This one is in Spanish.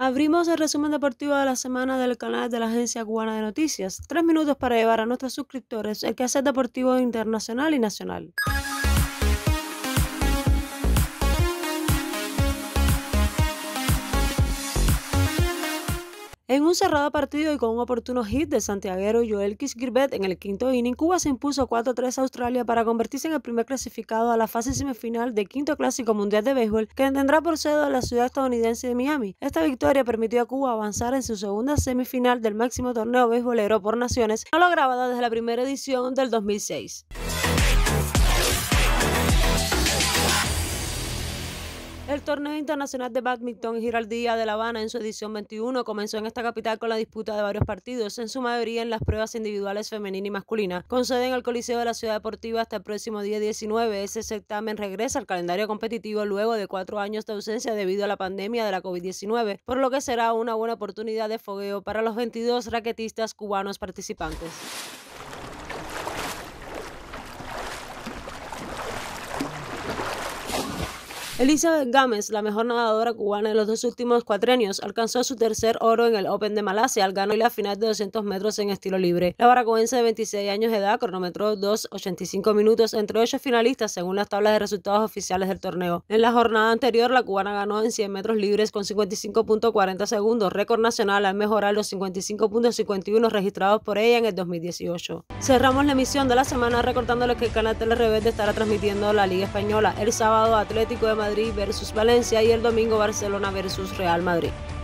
Abrimos el resumen deportivo de la semana del canal de la Agencia Cubana de Noticias. 3 minutos para llevar a nuestros suscriptores el quehacer deportivo internacional y nacional. En un cerrado partido y con un oportuno hit del santiaguero Joel Quisquirbet en el quinto inning, Cuba se impuso 4-3 a Australia para convertirse en el primer clasificado a la fase semifinal del quinto Clásico Mundial de Béisbol, que tendrá por sede la ciudad estadounidense de Miami. Esta victoria permitió a Cuba avanzar en su segunda semifinal del máximo torneo beisbolero por naciones, no lograda desde la primera edición del 2006. El torneo internacional de bádminton Giraldía de La Habana en su edición 21 comenzó en esta capital con la disputa de varios partidos, en su mayoría en las pruebas individuales femenina y masculina. Con sede en el Coliseo de la Ciudad Deportiva hasta el próximo día 19, ese certamen regresa al calendario competitivo luego de 4 años de ausencia debido a la pandemia de la COVID-19, por lo que será una buena oportunidad de fogueo para los 22 raquetistas cubanos participantes. Elizabeth Gámez, la mejor nadadora cubana en los 2 últimos cuatrenios, alcanzó su tercer oro en el Open de Malasia al ganar la final de 200 metros en estilo libre. La baracoense de 26 años de edad cronometró 2:85 minutos entre 8 finalistas según las tablas de resultados oficiales del torneo. En la jornada anterior, la cubana ganó en 100 metros libres con 55.40 segundos, récord nacional al mejorar los 55.51 registrados por ella en el 2018. Cerramos la emisión de la semana recordándoles que el canal Telereverde estará transmitiendo la Liga Española el sábado Atlético de Madrid versus Valencia y el domingo Barcelona versus Real Madrid.